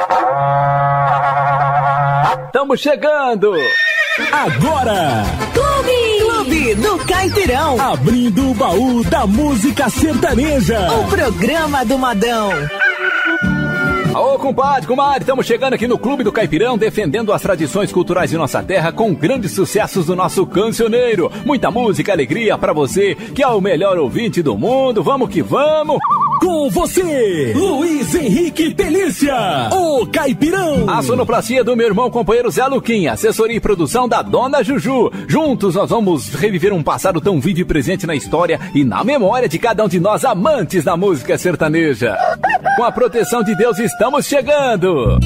Estamos chegando! Agora! Clube do Caipirão. Abrindo o baú da música sertaneja. O programa do modão. Ô, compadre, comadre, estamos chegando aqui no Clube do Caipirão, defendendo as tradições culturais de nossa terra com grandes sucessos do nosso cancioneiro. Muita música, alegria pra você, que é o melhor ouvinte do mundo. Vamos que vamos! Com você, Luiz Henrique Pelícia, o Caipirão. A sonoplastia do meu irmão companheiro Zé Luquinha, assessoria e produção da Dona Juju. Juntos nós vamos reviver um passado tão vivo e presente na história e na memória de cada um de nós amantes da música sertaneja. Com a proteção de Deus estamos chegando.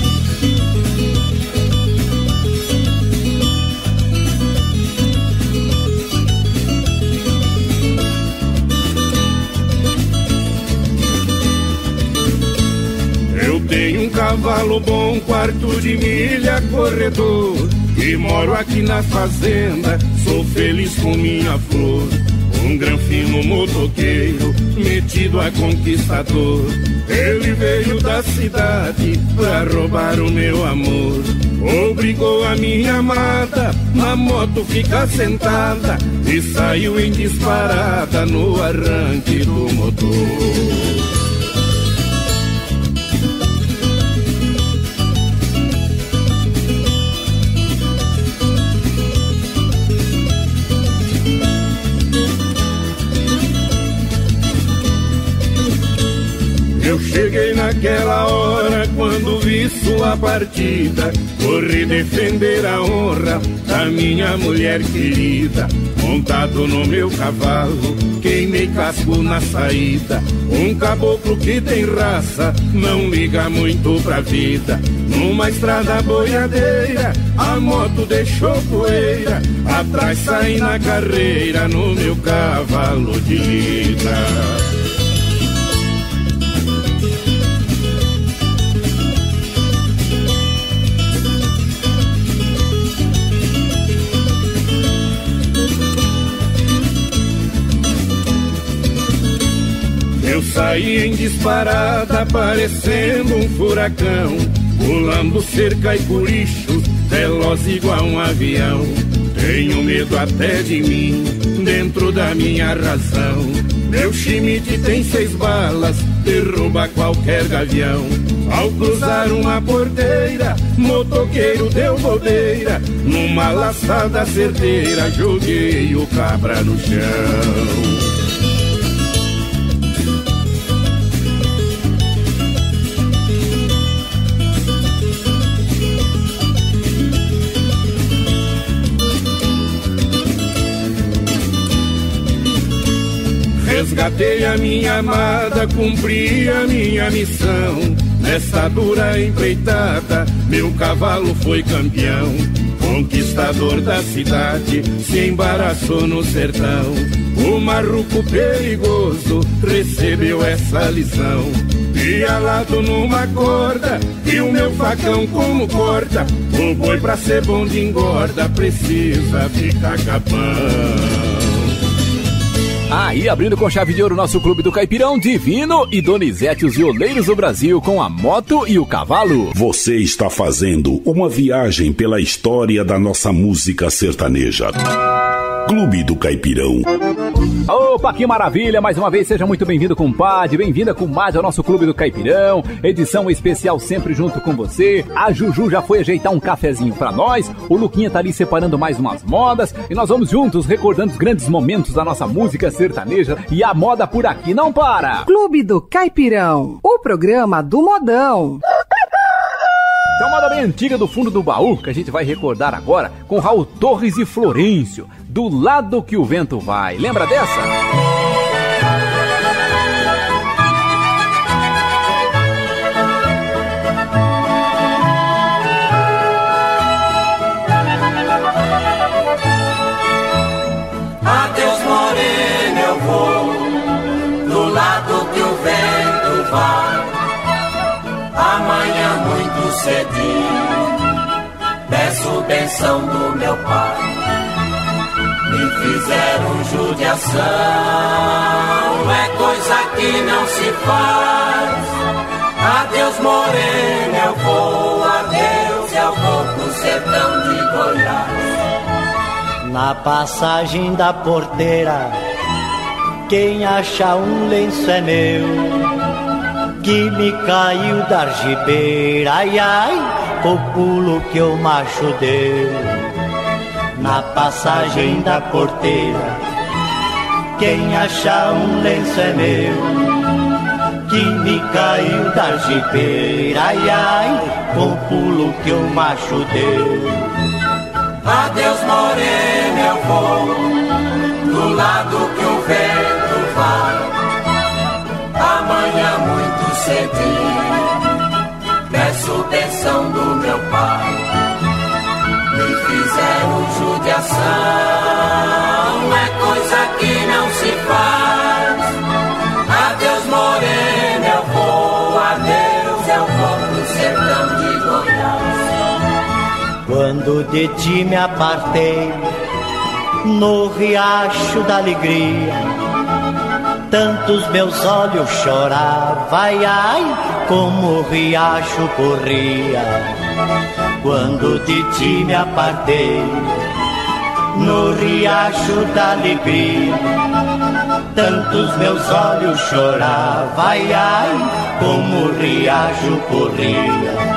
Eu tenho um cavalo bom, quarto de milha, corredor, e moro aqui na fazenda, sou feliz com minha flor. Um granfino motoqueiro, metido a conquistador, ele veio da cidade pra roubar o meu amor. Obrigou a minha amada na moto ficar sentada e saiu em disparada no arranque do motor. Eu cheguei naquela hora quando vi sua partida, corri defender a honra da minha mulher querida. Montado no meu cavalo, queimei casco na saída. Um caboclo que tem raça, não liga muito pra vida. Numa estrada boiadeira, a moto deixou poeira. Atrás saí na carreira, no meu cavalo de lida. Eu saí em disparada, parecendo um furacão, pulando cerca e curicho, veloz igual um avião. Tenho medo até de mim, dentro da minha razão. Meu Schmidt tem 6 balas, derruba qualquer gavião. Ao cruzar uma porteira, motoqueiro deu bobeira. Numa laçada certeira, joguei o cabra no chão. Resgatei a minha amada, cumpri a minha missão. Nessa dura empreitada, meu cavalo foi campeão. Conquistador da cidade, se embaraçou no sertão. O marruco perigoso recebeu essa lição. Pialado numa corda, e o meu facão como corta. O boi pra ser bom de engorda, precisa ficar capão. Aí, abrindo com chave de ouro nosso Clube do Caipirão, Divino e Donizete, os violeiros do Brasil, com a moto e o cavalo. Você está fazendo uma viagem pela história da nossa música sertaneja. Clube do Caipirão. Opa, que maravilha! Mais uma vez, seja muito bem-vindo, compadre. Bem-vinda, comadre, ao nosso Clube do Caipirão. Edição especial sempre junto com você. A Juju já foi ajeitar um cafezinho pra nós. O Luquinha tá ali separando mais umas modas. E nós vamos juntos recordando os grandes momentos da nossa música sertaneja. E a moda por aqui não para. Clube do Caipirão, o programa do modão. É uma moda bem antiga do fundo do baú que a gente vai recordar agora com Raul Torres e Florencio, Do Lado que o Vento Vai. Lembra dessa? Adeus, morena, eu vou do lado que o vento vai. Amanhã muito cedinho peço benção do meu pai. Me fizeram judiação, é coisa que não se faz. Adeus, morena, eu sertão de Goiás. Na passagem da porteira, quem acha um lenço é meu, que me caiu da algibeira, ai ai, o pulo que o macho deu. Na passagem da porteira, quem achar um lenço é meu, que me caiu da algibeira, ai ai, o pulo que o macho deu. Adeus morena, eu vou do lado que o vento vai. Amanhã muito cedinho peço pensão do meu pai. Me fizeram judiação, é coisa que não se faz. Adeus morena, eu vou, adeus, eu vou pro sertão de Goiás. Quando de ti me apartei, no riacho da alegria, tantos meus olhos choravam, ai ai, como o riacho corria. Quando de ti me apartei, no riacho da alegria, tantos meus olhos choravam, ai ai, como o riacho corria.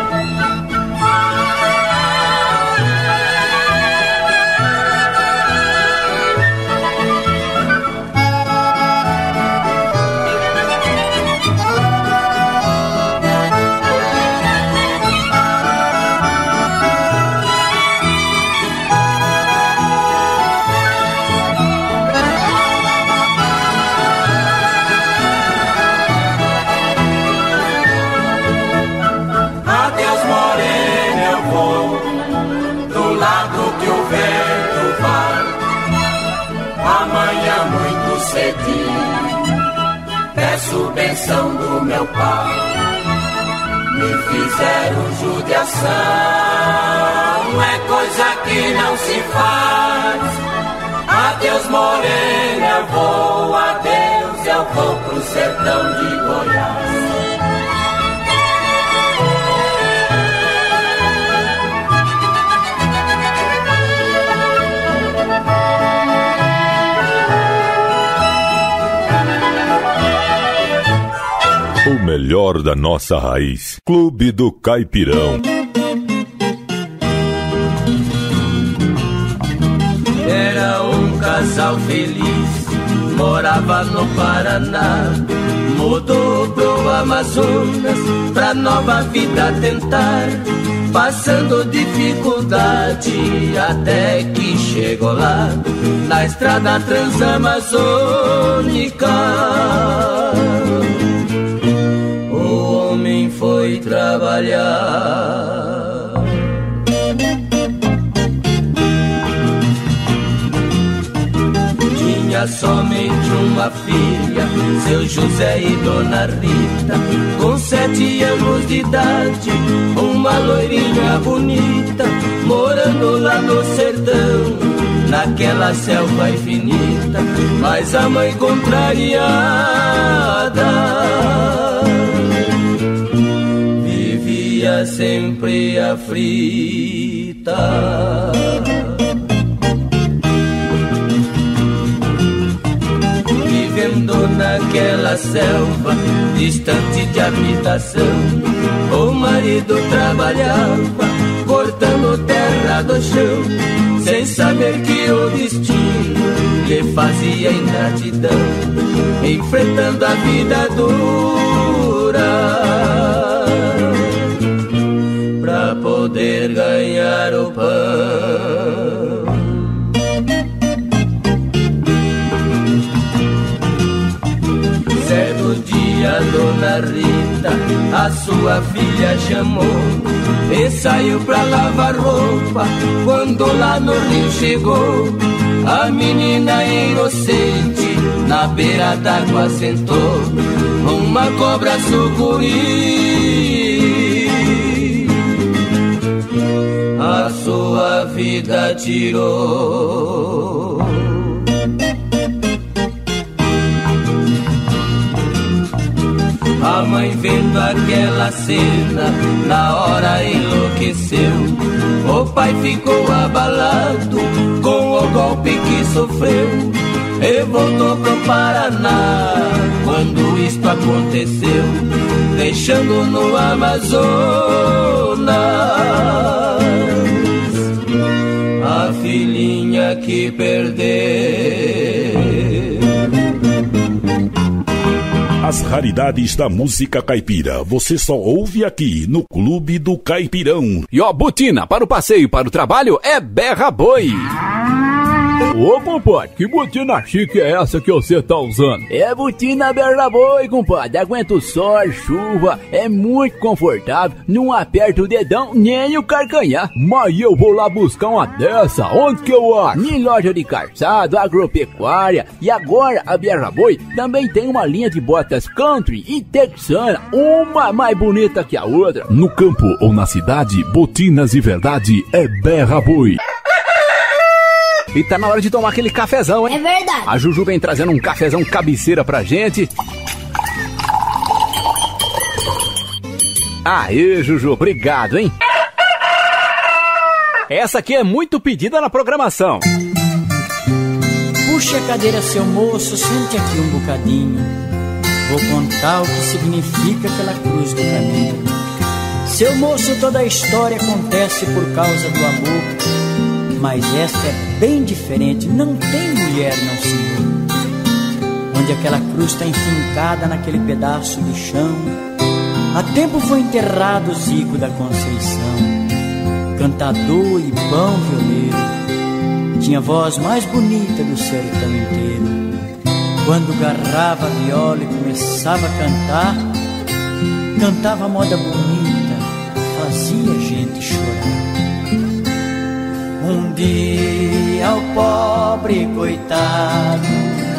Peço benção do meu pai. Me fizeram judiação, é coisa que não se faz. Adeus morena, eu vou, adeus, eu vou pro sertão de Goiás. O melhor da nossa raiz. Clube do Caipirão. Era um casal feliz, morava no Paraná. Mudou pro Amazonas, pra nova vida tentar. Passando dificuldade até que chegou lá, na estrada transamazônica. Foi trabalhar. Tinha somente uma filha, seu José e Dona Rita. Com 7 anos de idade, uma loirinha bonita, morando lá no sertão, naquela selva infinita. Mas a mãe contrariada sempre aflita. Vivendo naquela selva, distante de habitação, o marido trabalhava, cortando terra do chão, sem saber que o destino lhe fazia ingratidão, enfrentando a vida dura pra poder ganhar o pão. Certo dia, Dona Rita a sua filha chamou e saiu pra lavar roupa. Quando lá no rio chegou, a menina inocente na beira d'água sentou, uma cobra sucuri a sua vida tirou. A mãe vendo aquela cena, na hora enlouqueceu, O pai ficou abalado com o golpe que sofreu e voltou pro Paraná quando isto aconteceu, deixando no Amazonas a filhinha que perdeu. As raridades da música caipira, você só ouve aqui no Clube do Caipirão. E ó, botina para o passeio e para o trabalho é Berra Boi. Ô, compadre, que botina chique é essa que você tá usando? É botina Berra Boi, compadre. Aguenta o sol, chuva, é muito confortável, não aperta o dedão nem o carcanhar. Mas eu vou lá buscar uma dessa, onde que eu acho? Em loja de calçado, agropecuária. E agora a Berra Boi também tem uma linha de botas country e texana, uma mais bonita que a outra. No campo ou na cidade, botinas de verdade é Berra Boi. E tá na hora de tomar aquele cafezão, hein? É verdade. A Juju vem trazendo um cafezão cabeceira pra gente. Aê, Juju, obrigado, hein? Essa aqui é muito pedida na programação. Puxe a cadeira, seu moço, sente aqui um bocadinho. Vou contar o que significa aquela cruz do caminho. Seu moço, toda a história acontece por causa do amor, mas esta é bem diferente, não tem mulher, não senhor. Onde aquela cruz está enfincada naquele pedaço de chão, há tempo foi enterrado o Zico da Conceição. Cantador e bom violeiro, tinha a voz mais bonita do sertão inteiro. Quando agarrava a viola e começava a cantar, cantava moda bonita, fazia a gente chorar. Um dia o pobre coitado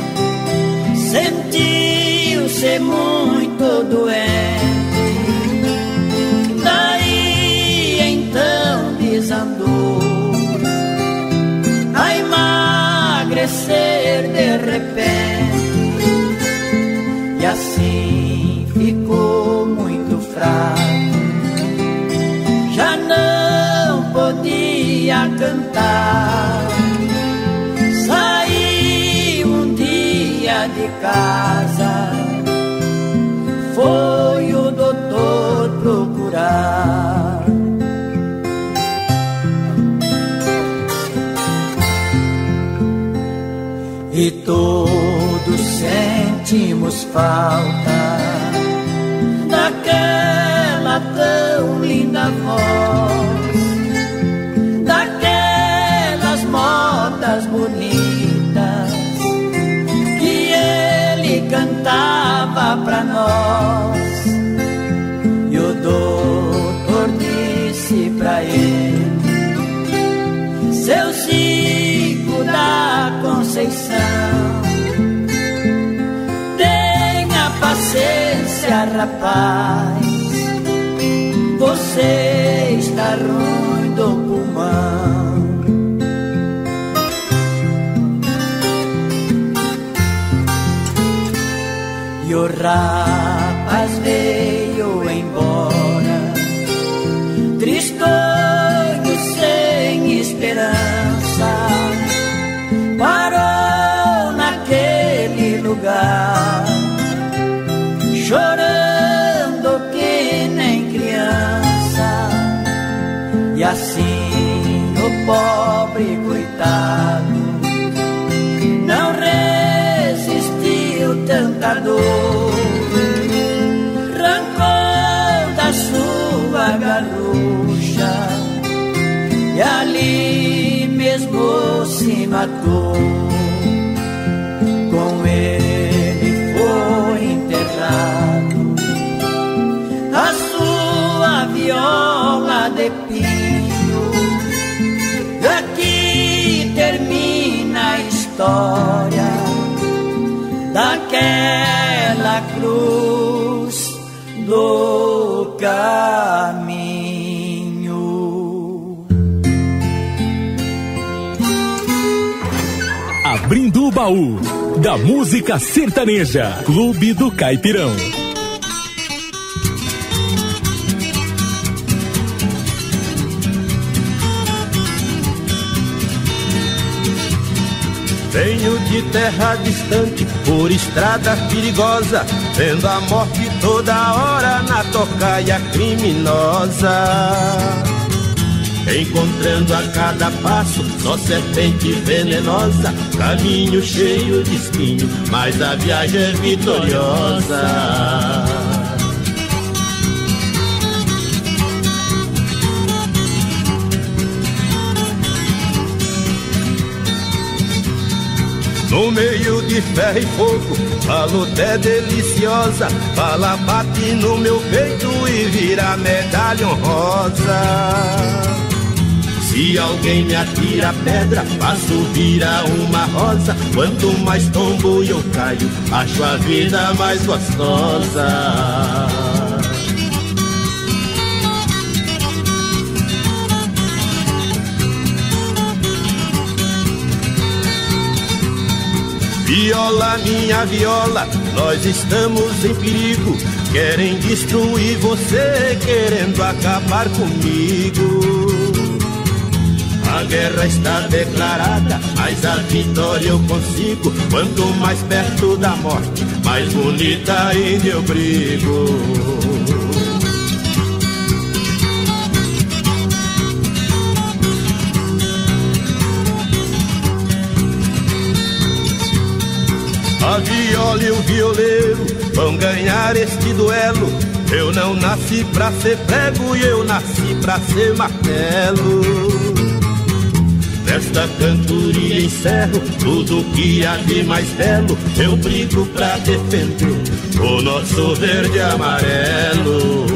sentiu-se muito doente, daí então desandou a emagrecer de repente, e assim ficou muito fraco, já não podia cantar. Saiu um dia de casa, foi o doutor procurar. E todos sentimos falta daquela tão linda voz, daquelas modas bonitas que ele cantava pra nós. E o doutor disse pra ele: seu Zico da Conceição, tenha paciência, rapaz, você está ruim do pulmão. E o rapaz veio embora, tristonho, sem esperança, parou naquele lugar, chorando que nem criança. E assim o pobre coitado não resistiu tanta dor, arrancou da sua garrucha e ali mesmo se matou. Com ele foi enterrado a sua viola de pinho. Aqui termina a história daquela cruz do caminho. Abrindo o baú da música sertaneja, Clube do Caipirão. Venho de terra distante, por estrada perigosa, vendo a morte toda hora na tocaia criminosa. Encontrando a cada passo só serpente venenosa, caminho cheio de espinho, mas a viagem é vitoriosa. No meio de ferro e fogo, a luta é deliciosa, bala bate no meu peito e vira medalha honrosa. Se alguém me atira pedra, faço virar uma rosa. Quanto mais tombo eu caio, acho a vida mais gostosa. Viola, minha viola, nós estamos em perigo. Querem destruir você, querendo acabar comigo. A guerra está declarada, mas a vitória eu consigo. Quanto mais perto da morte, mais bonita ainda eu brigo. A viola e o violeiro vão ganhar este duelo. Eu não nasci pra ser prego e eu nasci pra ser martelo. Nesta cantoria encerro tudo que há de mais belo. Eu brigo pra defender o nosso verde e amarelo.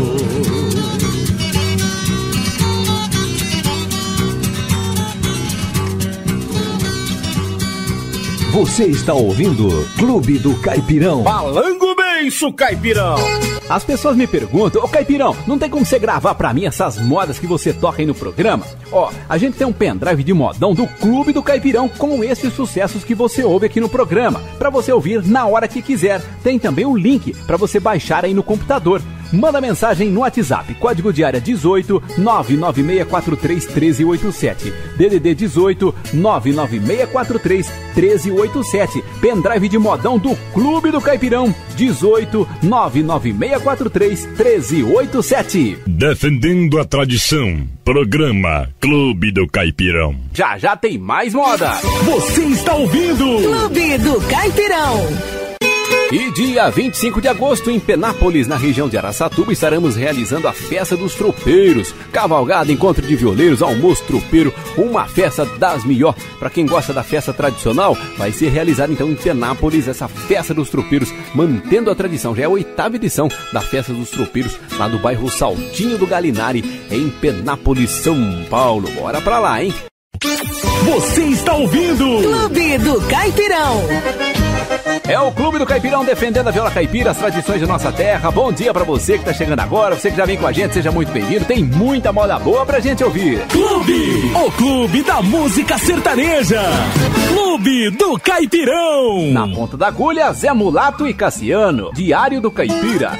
Você está ouvindo Clube do Caipirão. Falando benço, Caipirão! As pessoas me perguntam, ô Caipirão, não tem como você gravar pra mim essas modas que você toca aí no programa? Ó, a gente tem um pendrive de modão do Clube do Caipirão com esses sucessos que você ouve aqui no programa, pra você ouvir na hora que quiser. Tem também o link pra você baixar aí no computador. Manda mensagem no WhatsApp, código de área 18 99643 1387. DDD 18 99643 1387. Pendrive de modão do Clube do Caipirão 18 99643 1387. Defendendo a tradição. Programa Clube do Caipirão. Já já tem mais moda. Você está ouvindo Clube do Caipirão. E dia 25 de agosto, em Penápolis, na região de Araçatuba, estaremos realizando a Festa dos Tropeiros. Cavalgada, encontro de violeiros, almoço tropeiro, uma festa das melhores. Para quem gosta da festa tradicional, vai ser realizada então em Penápolis essa Festa dos Tropeiros, mantendo a tradição. Já é a 8ª edição da Festa dos Tropeiros, lá do bairro Saltinho do Galinari, em Penápolis, São Paulo. Bora pra lá, hein? Você está ouvindo Clube do Caipirão. É o Clube do Caipirão defendendo a viola caipira, as tradições de nossa terra. Bom dia pra você que tá chegando agora, você que já vem com a gente, seja muito bem-vindo. Tem muita moda boa pra gente ouvir. Clube, o Clube da Música Sertaneja. Clube do Caipirão. Na ponta da agulha, Zé Mulato e Cassiano. Diário do Caipira.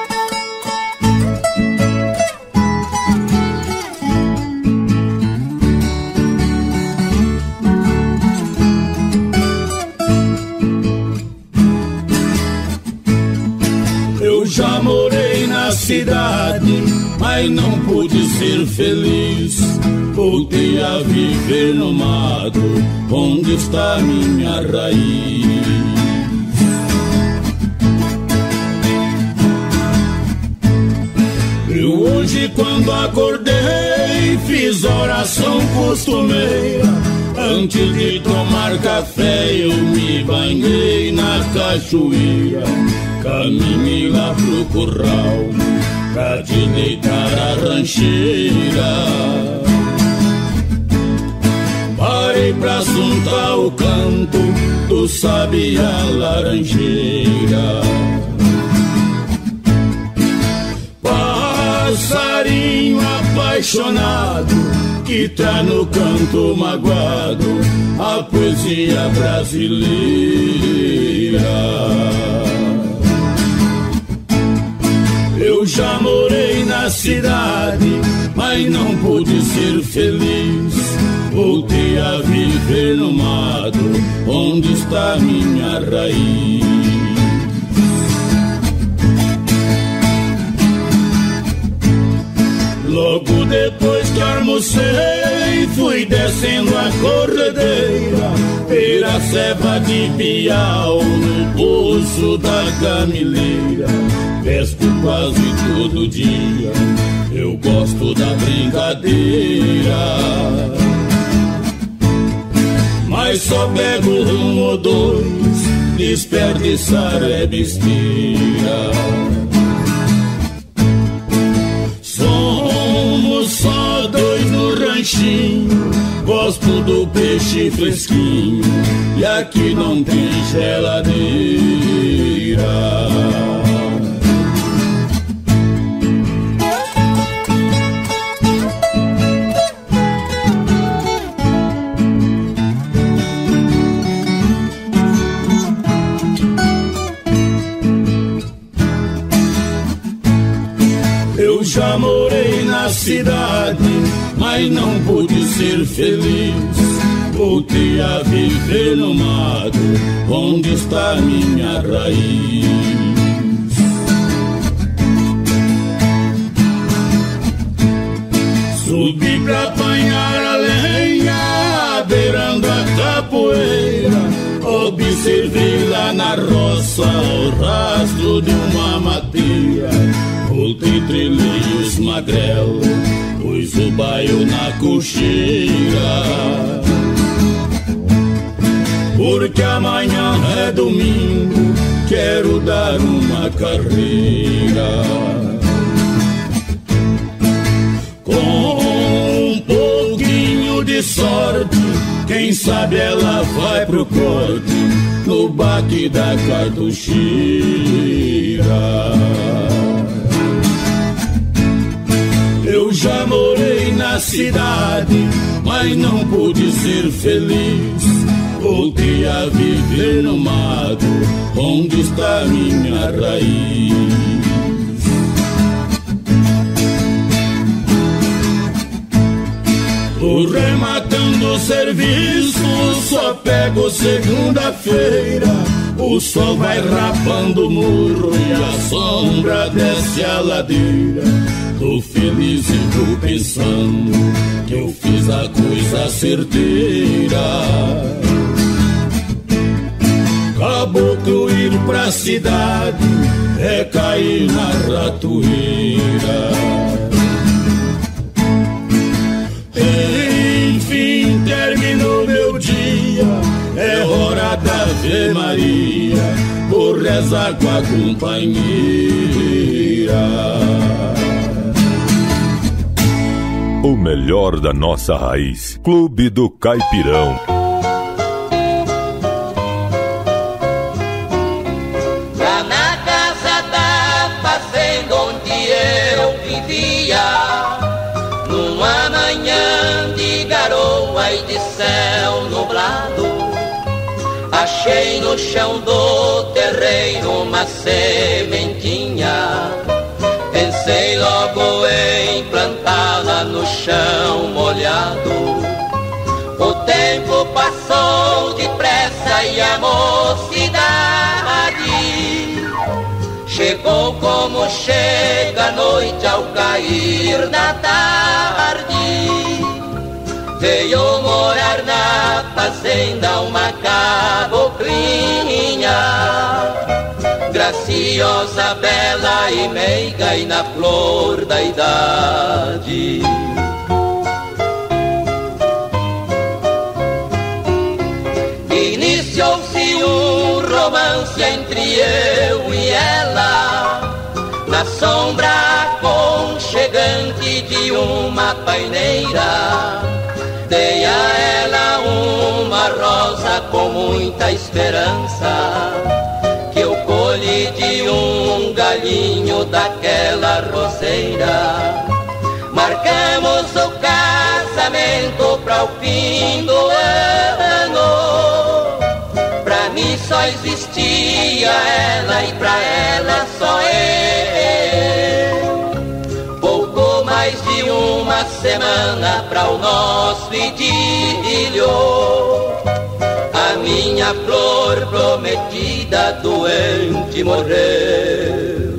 Já morei na cidade, mas não pude ser feliz. Voltei a viver no mato, onde está minha raiz. Eu hoje quando acordei, fiz oração costumeira. Antes de tomar café eu me banhei na cachoeira. Caminhei lá pro curral pra te deitar a rancheira. Parei pra assuntar o canto do sabiá laranjeira. Passarinho apaixonado que tá no canto magoado a poesia brasileira. Eu já morei na cidade, mas não pude ser feliz. voltei a viver no mato, onde está minha raiz. Logo depois que almocei, fui descendo a corredeira, pela ceva de piau, no poço da Camileira. Pesco quase todo dia, eu gosto da brincadeira, mas só pego um ou dois, desperdiçar é besteira. Somos só dois no ranchinho, gosto do peixe fresquinho, e aqui não tem geladeira. Já morei na cidade, mas não pude ser feliz. Voltei a viver no mato, onde está minha raiz. Subi pra apanhar a lenha, beirando a capoeira. Observei lá na roça o rastro de uma mateira. Voltei, trilhei os magrelo, pus o baio na cocheira, porque amanhã é domingo, quero dar uma carreira. Com um pouquinho de sorte, quem sabe ela vai pro corte, no baque da cartucheira. Eu já morei na cidade, mas não pude ser feliz. Voltei a viver no mato, onde está minha raiz. Tô rematando o serviço, só pego segunda-feira. O sol vai rapando o muro e a sombra desce a ladeira. Tô feliz e tô pensando que eu fiz a coisa certeira. Caboclo ir pra cidade é cair na ratoeira. Enfim, terminou meu dia, é hora da Ave Maria, vou rezar com a companheira. O melhor da nossa raiz. Clube do Caipirão. Lá na casa da fazenda onde eu vivia, numa manhã de garoa e de céu nublado, achei no chão do terreiro uma sementinha. Pensei logo em plantá-la no chão molhado. O tempo passou depressa e a mocidade chegou como chega a noite ao cair da tarde. Veio morar na fazenda uma caboclinha, graciosa, bela e meiga e na flor da idade. Iniciou-se um romance entre eu e ela, na sombra aconchegante de uma paineira. Dei a ela uma rosa com muita esperança, que eu colhi de um galinho daquela roseira. Marcamos o casamento para o fim do ano. Pra mim só existia ela e pra ela só eu. Pouco mais de uma uma semana pra o nosso idílio. A minha flor prometida doente morreu.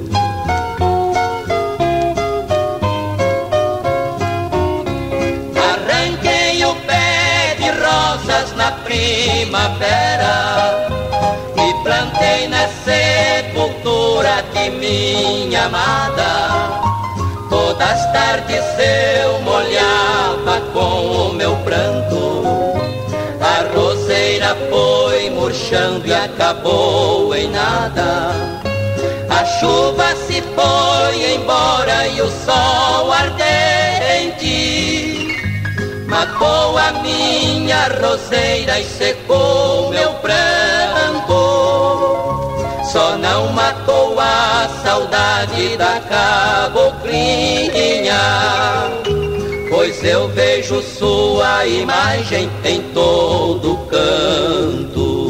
Arranquei o pé de rosas na primavera e plantei na sepultura de minha amada. Todas as tardes eu molhava com o meu pranto. A roseira foi murchando e acabou em nada. A chuva se foi embora e o sol ardente matou a minha roseira e secou meu pranto. Só não matou a saudade da caboclinha, pois eu vejo sua imagem em todo canto.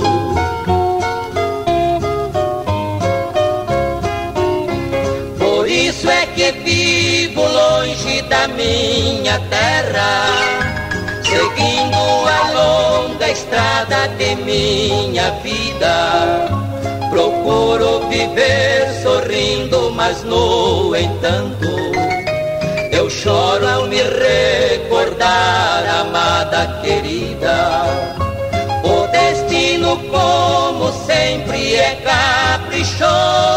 Por isso é que vivo longe da minha terra, seguindo a longa estrada de minha vida. Procuro viver sorrindo, mas no entanto eu choro ao me recordar, amada querida. O destino, como sempre, é caprichoso,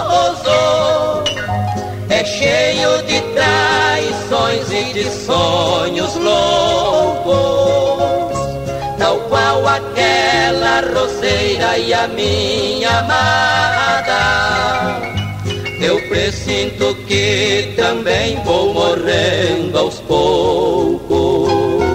é cheio de traições e de sonhos loucos, tal qual aquela roseira e a minha amada. Eu presinto que também vou morrendo aos poucos.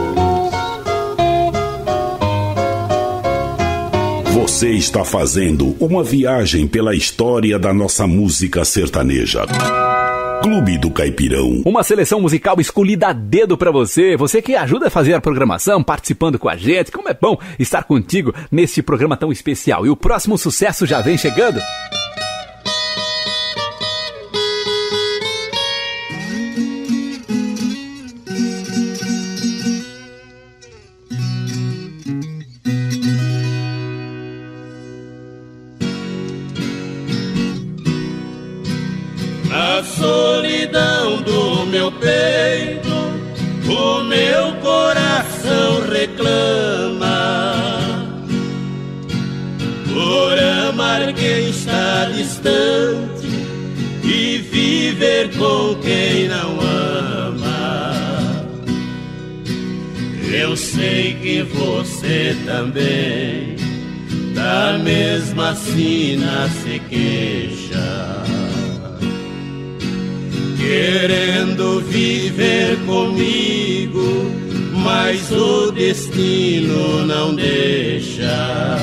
Você está fazendo uma viagem pela história da nossa música sertaneja. Clube do Caipirão. Uma seleção musical escolhida a dedo pra você. Você que ajuda a fazer a programação, participando com a gente. Como é bom estar contigo neste programa tão especial. E o próximo sucesso já vem chegando. Na solidão do meu peito, o meu coração reclama por amar quem está distante e viver com quem não ama. Eu sei que você também da mesma sina se queixa, querendo viver comigo, mas o destino não deixa.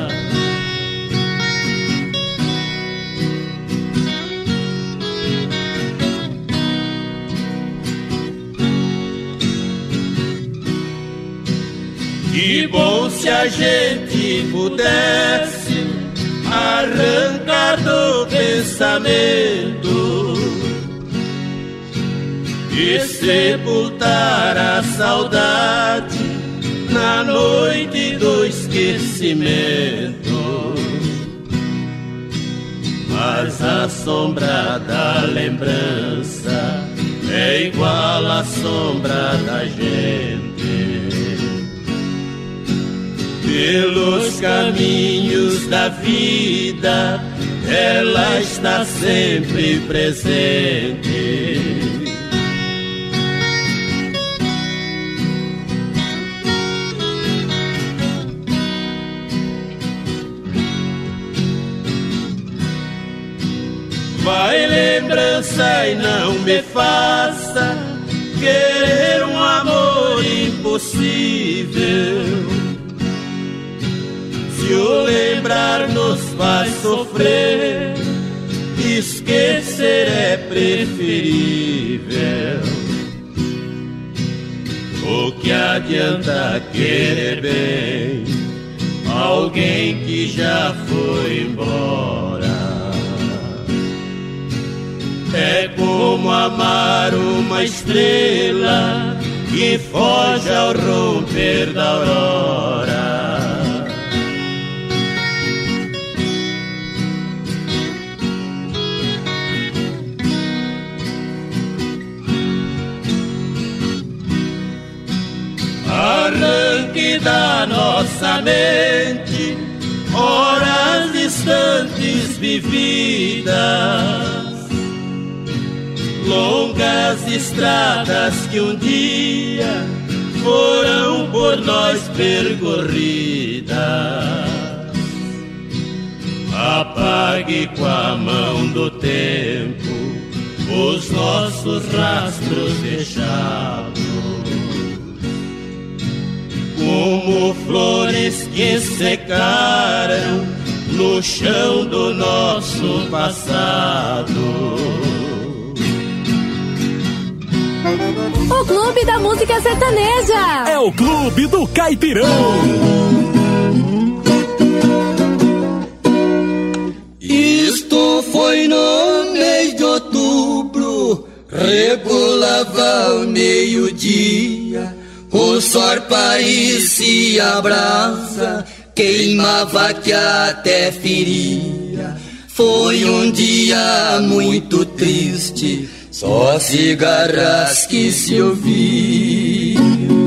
Que bom se a gente pudesse arrancar do pensamento e sepultar a saudade na noite do esquecimento. Mas a sombra da lembrança é igual à sombra da gente. Pelos caminhos da vida ela está sempre presente. Vai lembrança e não me faça querer um amor impossível. Se o lembrar nos faz sofrer, esquecer é preferível. O que adianta querer bem alguém que já foi embora? É como amar uma estrela foge ao romper da aurora. Arranque da nossa mente horas distantes vividas, longas estradas que um dia foram por nós percorridas. Apague com a mão do tempo os nossos rastros deixados, como flores que secaram no chão do nosso passado. O Clube da Música Sertaneja é o Clube do Caipirão. Isto foi no mês de outubro, regulava o meio-dia. O sol parecia brasa, queimava que até feria. Foi um dia muito triste, só cigarras que se ouviam.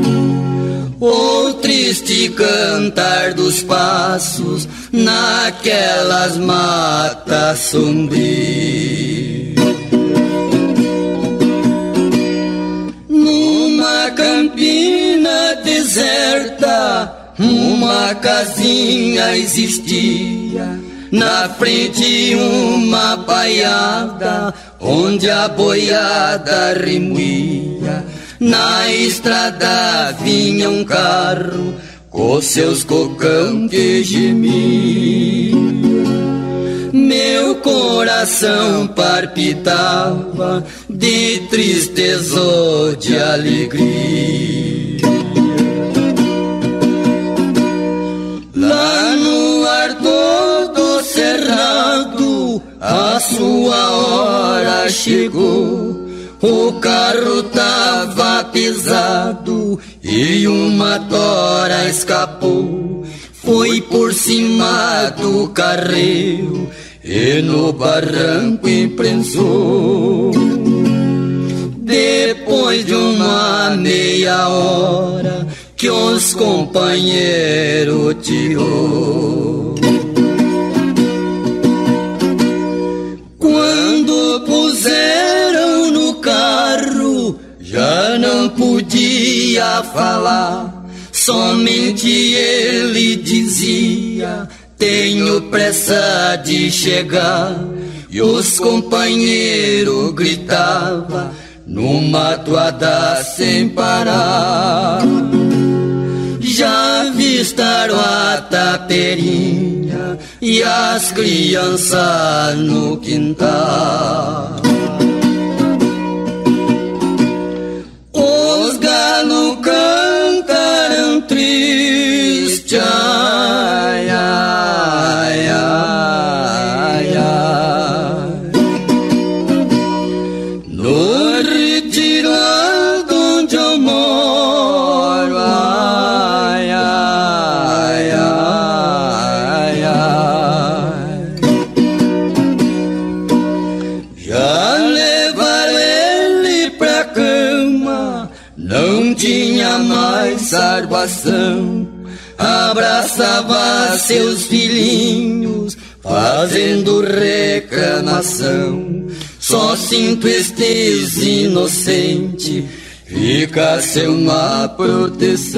O triste cantar dos passos naquelas matas sombrias. Numa campina deserta, uma casinha existia. Na frente uma baiada, onde a boiada remoía. Na estrada vinha um carro, com seus cocão que gemia. Meu coração palpitava de tristeza ou de alegria. Lá no ar todo cerrado, a sua hora chegou. O carro tava pesado e uma tora escapou. Foi por cima do carreiro e no barranco imprensou. Depois de uma meia hora que os companheiros tirou. Quando puseram no carro, já não podia falar. Somente ele dizia: tenho pressa de chegar. E os companheiros gritavam numa toada sem parar. Já vistaram a taperinha e as crianças no quintal. Os galos cantaram triste, ai, ai, ai, ai. No retiro onde eu moro, ai, ai, ai, ai. Já levaram ele pra cama, não tinha mais salvação. Abraçava seus filhinhos, fazendo reclamação. Só sinto estes inocente, fica sem uma proteção.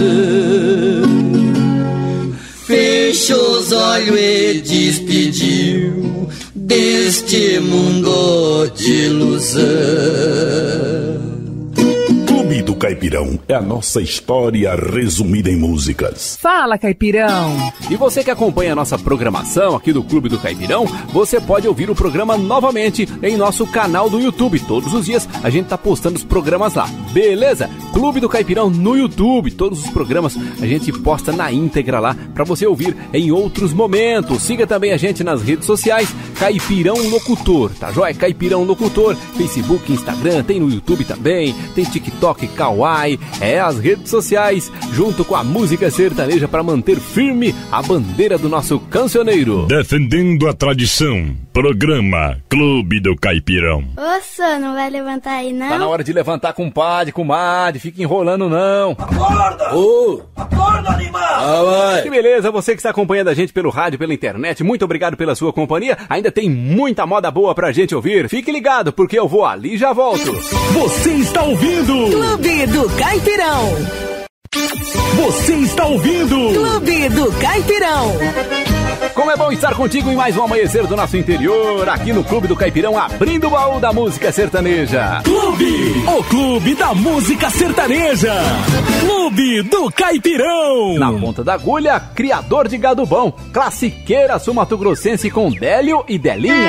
Fechou os olhos e despediu deste mundo de ilusão. Clube do Caipirão é a nossa história resumida em músicas. Fala, Caipirão! E você que acompanha a nossa programação aqui do Clube do Caipirão, você pode ouvir o programa novamente em nosso canal do YouTube. Todos os dias a gente tá postando os programas lá, beleza? Clube do Caipirão no YouTube. Todos os programas a gente posta na íntegra lá para você ouvir em outros momentos. Siga também a gente nas redes sociais, Caipirão Locutor, tá joia? Caipirão Locutor, Facebook, Instagram, tem no YouTube também, tem TikTok, Kawaii, as redes sociais, junto com a música sertaneja para manter firme a bandeira do nosso cancioneiro. Defendendo a tradição, programa Clube do Caipirão. Ô, senhor, não vai levantar aí, não? Tá na hora de levantar, compadre, comadre, fica enrolando não. Acorda! Acorda, animal! Que beleza, você que está acompanhando a gente pelo rádio, pela internet, muito obrigado pela sua companhia. Ainda tem muita moda boa pra gente ouvir. Fique ligado, porque eu vou ali e já volto. Você está ouvindo Clube do Caipirão. Você está ouvindo Clube do Caipirão. Como é bom estar contigo em mais um amanhecer do nosso interior, aqui no Clube do Caipirão, abrindo o baú da música sertaneja. O Clube da Música Sertaneja. Clube do Caipirão. Na ponta da agulha, criador de gado bom, classiqueira sul-mato-grossense com Délio e Delinha.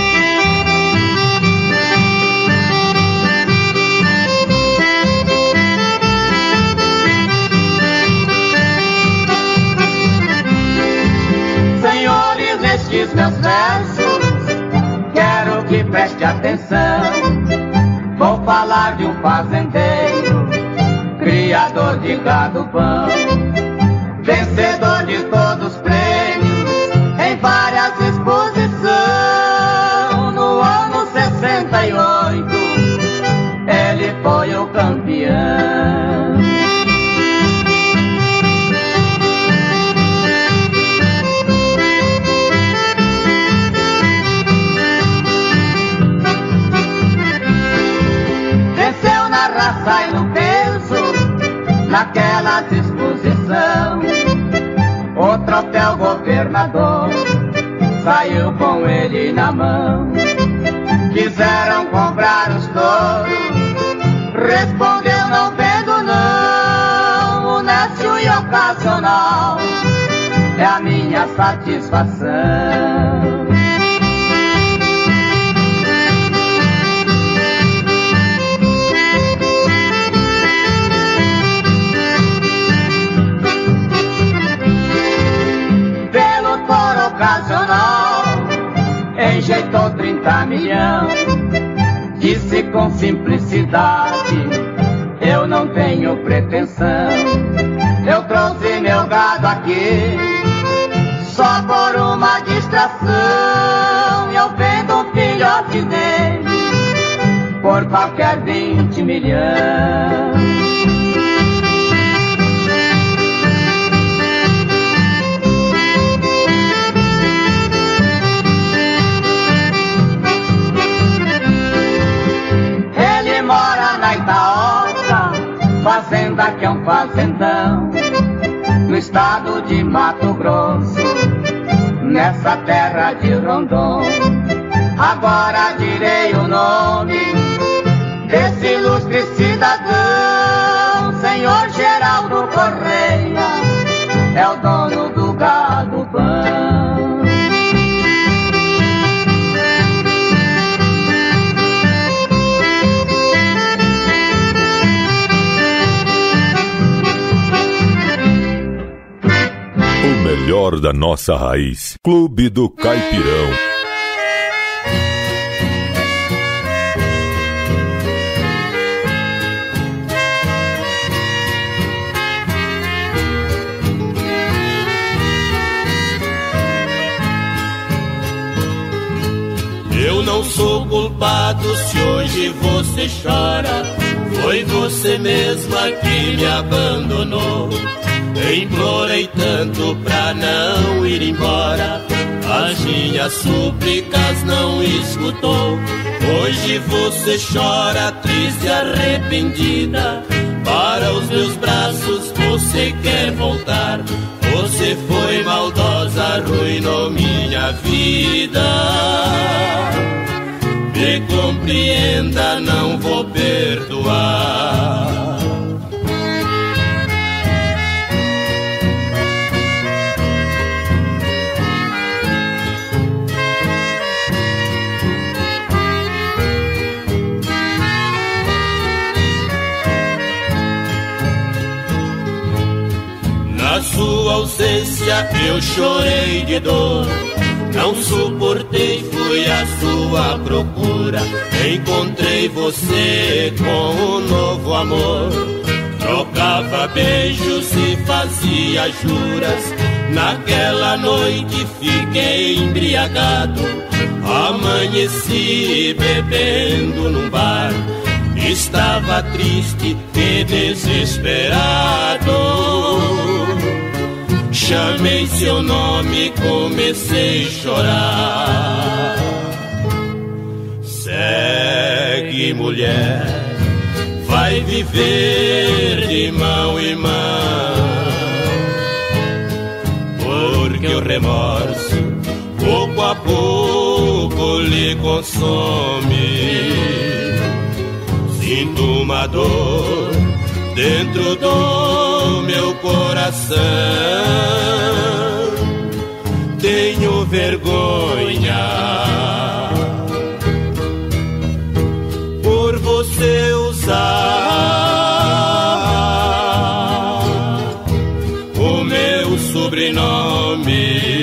Senhores, nestes meus versos, quero que preste atenção. Vou falar de um fazendeiro, criador de gado bom, vencedor de todos os prêmios, em várias exposições. No ano 68, ele foi o campeão. Sai no peso, naquela disposição. O troféu governador saiu com ele na mão. Quiseram comprar os touros, respondeu não vendo não. Honesto e ocasional é a minha satisfação. Ocasional, enjeitou 30 milhões. Disse com simplicidade: eu não tenho pretensão. Eu trouxe meu gado aqui só por uma distração. Eu vendo um filhote dele por qualquer 20 milhões. Fazenda que é um fazendão, no estado de Mato Grosso, nessa terra de Rondon. Agora direi o nome desse ilustre cidadão. Senhor Geraldo Correia é o dono do gado bom. O melhor da nossa raiz. Clube do Caipirão. Eu não sou culpado se hoje você chora. Foi você mesma que me abandonou. Implorei tanto pra não ir embora, as minhas súplicas não escutou. Hoje você chora triste e arrependida. Para os meus braços você quer voltar. Você foi maldosa, arruinou minha vida. Me compreenda, não vou perdoar. Na sua ausência eu chorei de dor. Não suportei, fui à sua procura. Encontrei você com um novo amor. Trocava beijos e fazia juras. Naquela noite fiquei embriagado. Amanheci bebendo num bar. Estava triste e desesperado. Chamei seu nome, comecei a chorar. Segue, mulher, vai viver de mão em mão, porque o remorso pouco a pouco lhe consome. Sinto uma dor dentro do meu coração. Tenho vergonha por você usar o meu sobrenome.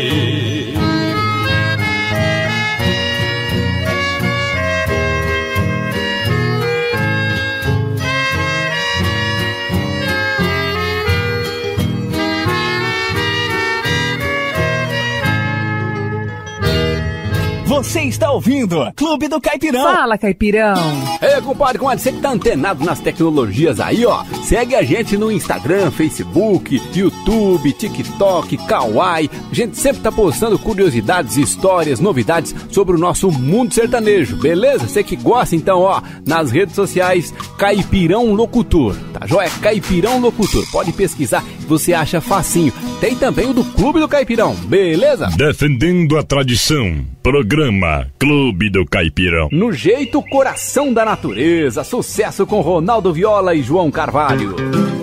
Você está ouvindo Clube do Caipirão. Fala, Caipirão. Ei, compadre, você que tá antenado nas tecnologias aí, ó, segue a gente no Instagram, Facebook, YouTube, TikTok, Kawaii. A gente sempre tá postando curiosidades, histórias, novidades sobre o nosso mundo sertanejo, beleza? Você que gosta, então, ó, nas redes sociais, Caipirão Locutor, tá joia? Caipirão Locutor, pode pesquisar, você acha facinho. Tem também o do Clube do Caipirão, beleza? Defendendo a tradição, programa Clube do Caipirão. No jeito Coração da Natureza, sucesso com Ronaldo Viola e João Carvalho.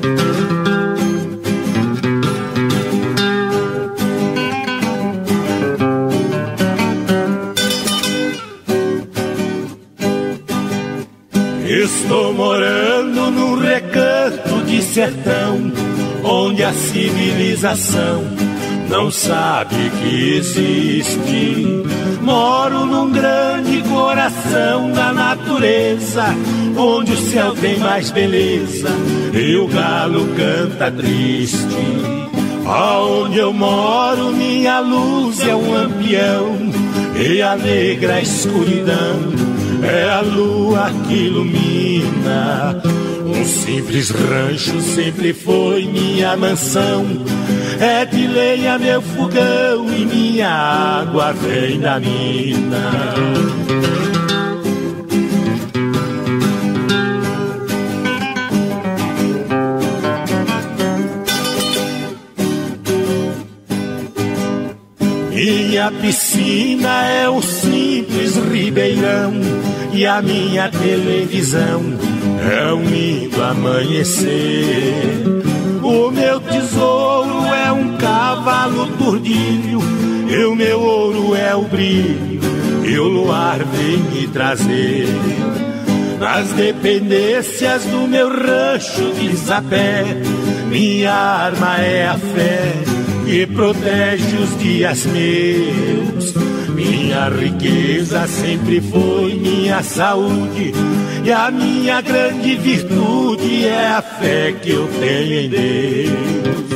Estou morando num recanto de sertão, onde a civilização não sabe que existe. Moro num grande coração da natureza, onde o céu tem mais beleza e o galo canta triste. Aonde eu moro minha luz é um lampião, e a negra escuridão é a lua que ilumina. Um simples rancho sempre foi minha mansão, é de lenha meu fogão e minha água vem da mina. Minha piscina é um simples ribeirão, e a minha televisão é um lindo amanhecer. O meu tesouro é um cavalo tordilho, e o meu ouro é o brilho, e o luar vem me trazer. Nas dependências do meu rancho de Zapé, minha arma é a fé, que protege os dias meus. Minha riqueza sempre foi minha saúde, e a minha grande virtude é a fé que eu tenho em Deus.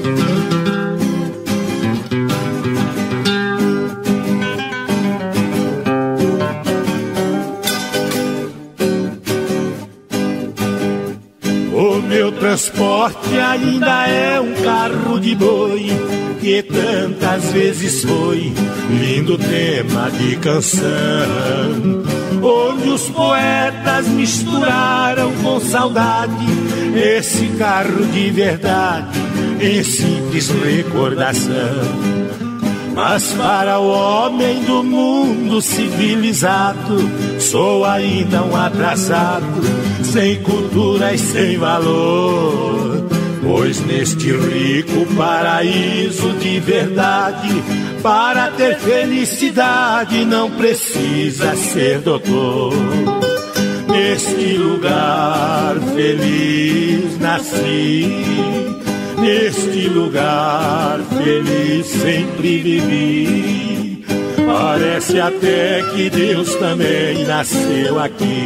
O meu transporte ainda é um carro de boi, que tantas vezes foi lindo tema de canção, onde os poetas misturaram com saudade esse carro de verdade em simples recordação. Mas para o homem do mundo civilizado, sou ainda um atrasado, sem cultura e sem valor. Pois neste rico paraíso de verdade, para ter felicidade não precisa ser doutor. Neste lugar feliz nasci, neste lugar feliz sempre vivi. Parece até que Deus também nasceu aqui.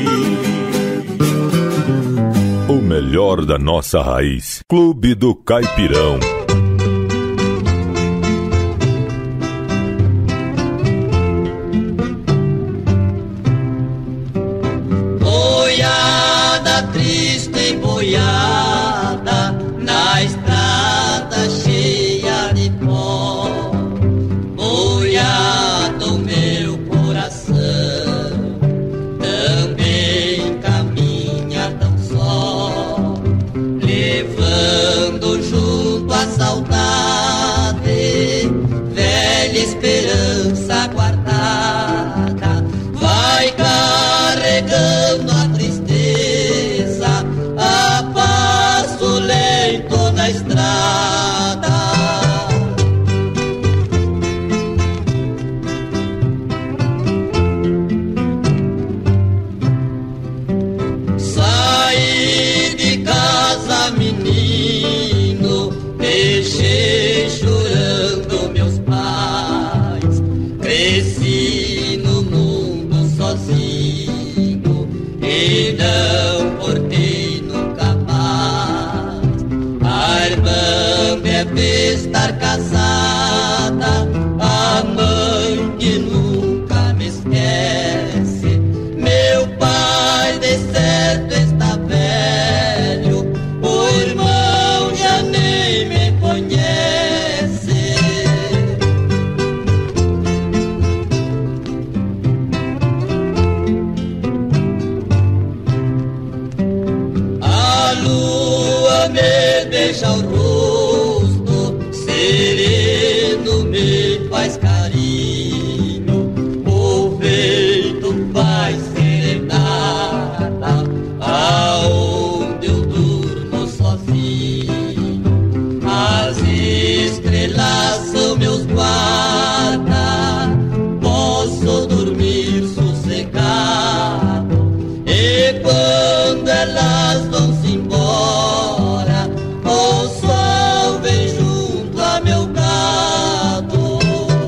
O melhor da nossa raiz. Clube do Caipirão. Boiada triste, boiada na estrada cheia de pó. Boiada o meu coração também caminha tão só, levando junto a saudade velha esperança guardada. Vai carregando a tristeza a passo lento na estrada. Saí de casa, menino, deixei chorando meus pais. Cresci no mundo sozinho e não portei nunca mais. A irmã deve estar casada, a mãe que nunca me esquece. Meu pai de certo está velho, o irmão já nem me conhece. A lua me beija o rosto, sereno me faz carinho. O vento faz serenata aonde eu durmo sozinho. As estrelas são meus guardas, posso dormir sossegado. E quando elas vão-se embora, o sol vem junto a meu gado.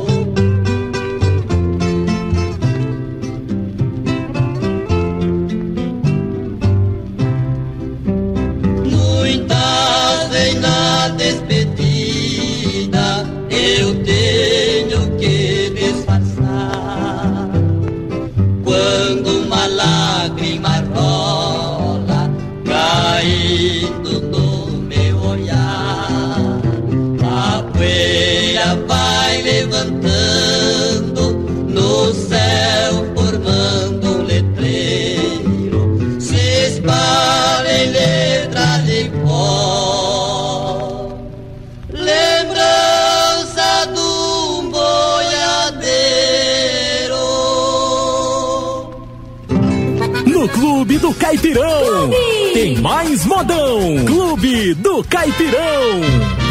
Muitas vêm na despedida, eu tenho que disfarçar. Quando uma lágrima rola, caindo no meu olhar, a poeira vai levantando no céu, formando um letreiro. Se espalha em letra de pó, lembrança de um boiadeiro. No Clube do Caipirão. Tem mais modão. Clube do Caipirão.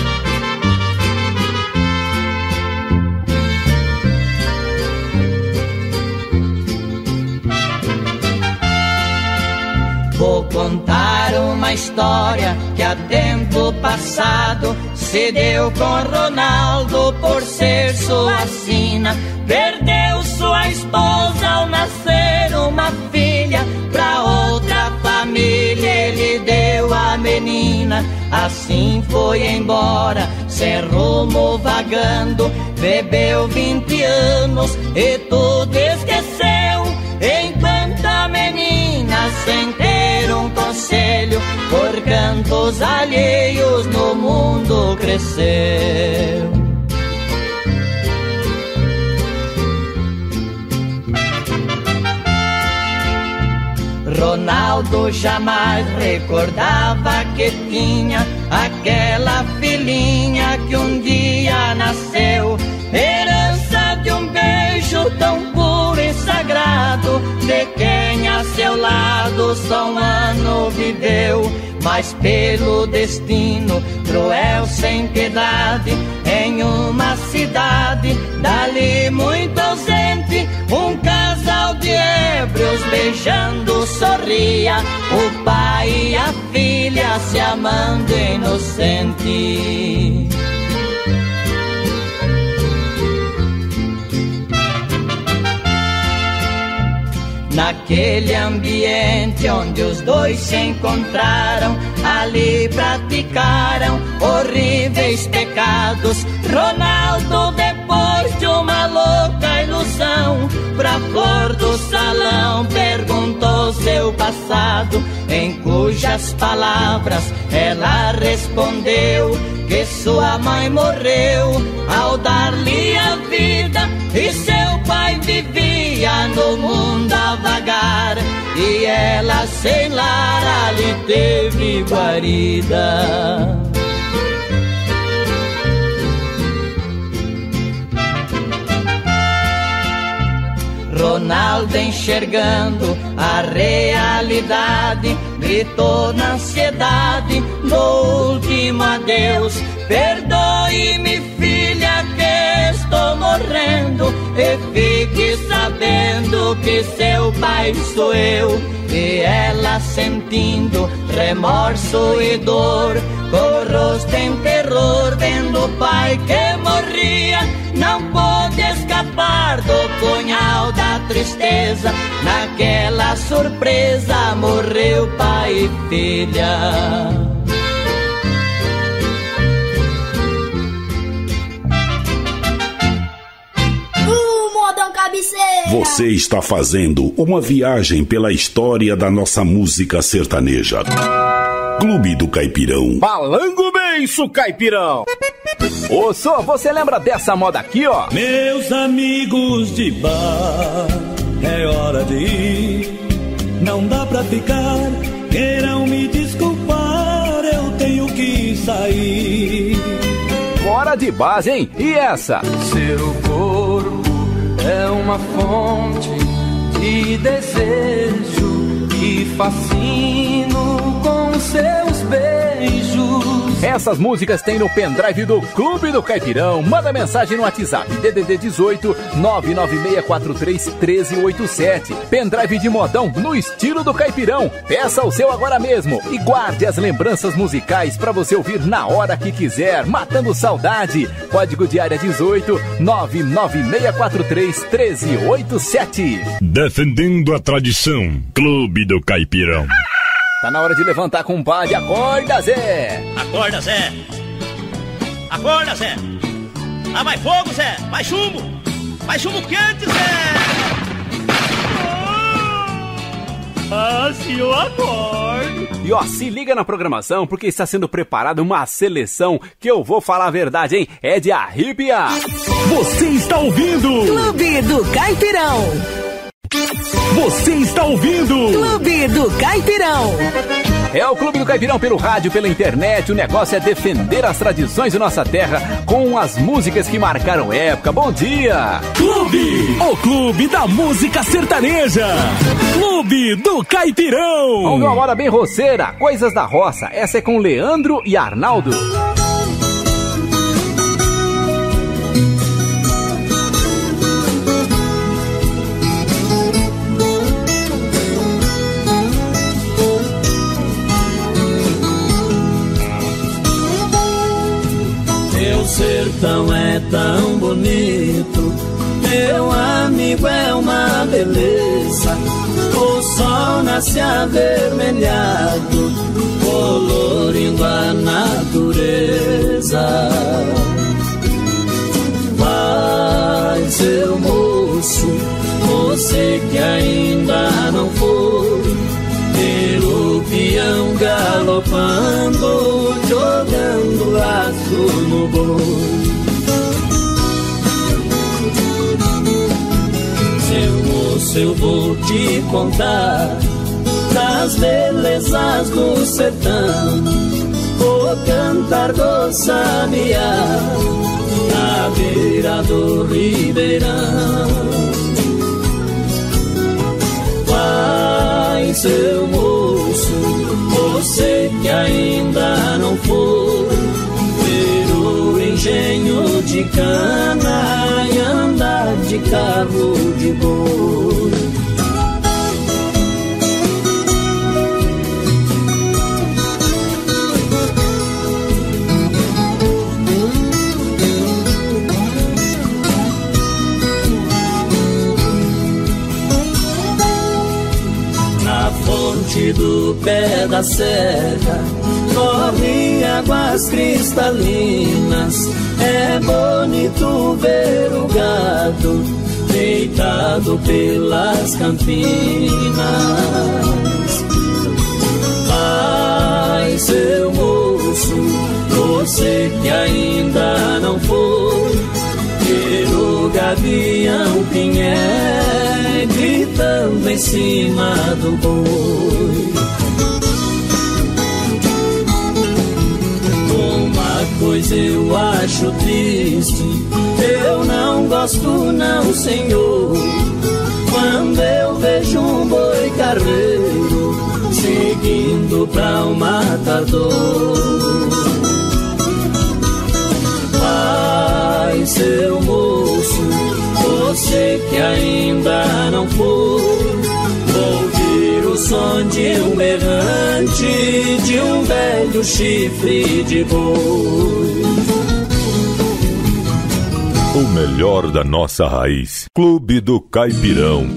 Vou contar uma história que há tempo passado se deu com Ronaldo por ser sua sina. Perdeu sua esposa ao nascer uma filha, pra outra família ele deu a menina. Assim foi embora, sem rumo vagando, bebeu 20 anos e tudo esqueceu. Enquanto a menina, sem ter um conselho, por cantos alheios no mundo cresceu. Ronaldo jamais recordava que tinha aquela filhinha que um dia nasceu, herança de um beijo tão puro e sagrado, de quem a seu lado só um ano viveu. Mas pelo destino cruel sem piedade, em uma cidade dali muito ausente, um casal de ébrios beijando sorria, o pai e a filha se amando inocente. Naquele ambiente onde os dois se encontraram, ali praticaram horríveis pecados. Ronaldo, depois de uma louca ilusão, pra flor do salão perguntou seu passado, em cujas palavras ela respondeu que sua mãe morreu ao dar-lhe a vida e seu pai vivia no mundo a vagar, e ela sem lar ali teve guarida. Ronaldo, enxergando a realidade, gritou na ansiedade no último adeus: perdoe-me, filha, que estou morrendo, e fique sabendo que seu pai sou eu. E ela, sentindo remorso e dor, com o rosto em terror, vendo o pai que morria, não pôde escapar do punhal da tristeza. Naquela surpresa morreu pai e filha. Você está fazendo uma viagem pela história da nossa música sertaneja. Clube do Caipirão. Balango beiço, Caipirão. Ô, Sô, você lembra dessa moda aqui, ó? Meus amigos de bar, é hora de ir. Não dá pra ficar, queiram me desculpar, eu tenho que sair. Fora de base, hein? E essa? Seu corpo é uma fonte de desejo e fascino com seus beijos. Essas músicas tem no pendrive do Clube do Caipirão. Manda mensagem no WhatsApp DDD 18 99643 1387. Pendrive de modão no estilo do Caipirão. Peça o seu agora mesmo e guarde as lembranças musicais para você ouvir na hora que quiser, matando saudade. Código de área 18 99643 1387. Defendendo a tradição, Clube do Caipirão. Tá na hora de levantar, compadre. Acorda, Zé! Acorda, Zé! Acorda, Zé! Lá vai fogo, Zé! Vai chumbo! Vai chumbo quente, Zé! Se eu acordo. E ó, se liga na programação, porque está sendo preparada uma seleção que eu vou falar a verdade, hein? É de arrepiar! Você está ouvindo Clube do Caipirão. Você está ouvindo Clube do Caipirão. É o Clube do Caipirão pelo rádio, pela internet. O negócio é defender as tradições de nossa terra com as músicas que marcaram época. Bom dia! Clube, o Clube da Música Sertaneja. Clube do Caipirão. Vamos ver uma moda bem roceira, Coisas da Roça. Essa é com Leandro e Arnaldo. Sertão é tão bonito, meu amigo, é uma beleza. O sol nasce avermelhado, colorindo a natureza. Vai, seu moço, você que ainda não foi, pelo peão galopando, jogando laço no boi. Seu moço, eu vou te contar das belezas do sertão, o cantar do sabiá na beira do ribeirão. Vai, seu moço, você que ainda não foi, ver o engenho de cana e andar de carro de boi. da serra correm águas cristalinas. É bonito ver o gado deitado pelas campinas. Ai, seu moço, você que ainda não foi ver o gavião pinhé gritando em cima do boi. Uma coisa eu acho triste, eu não gosto não, senhor, quando eu vejo um boi carreiro seguindo pra o matador. Ai, seu moço, você que ainda não foi ouvir o som de um berrante, de um velho chifre de boi. O melhor da nossa raiz. Clube do Caipirão.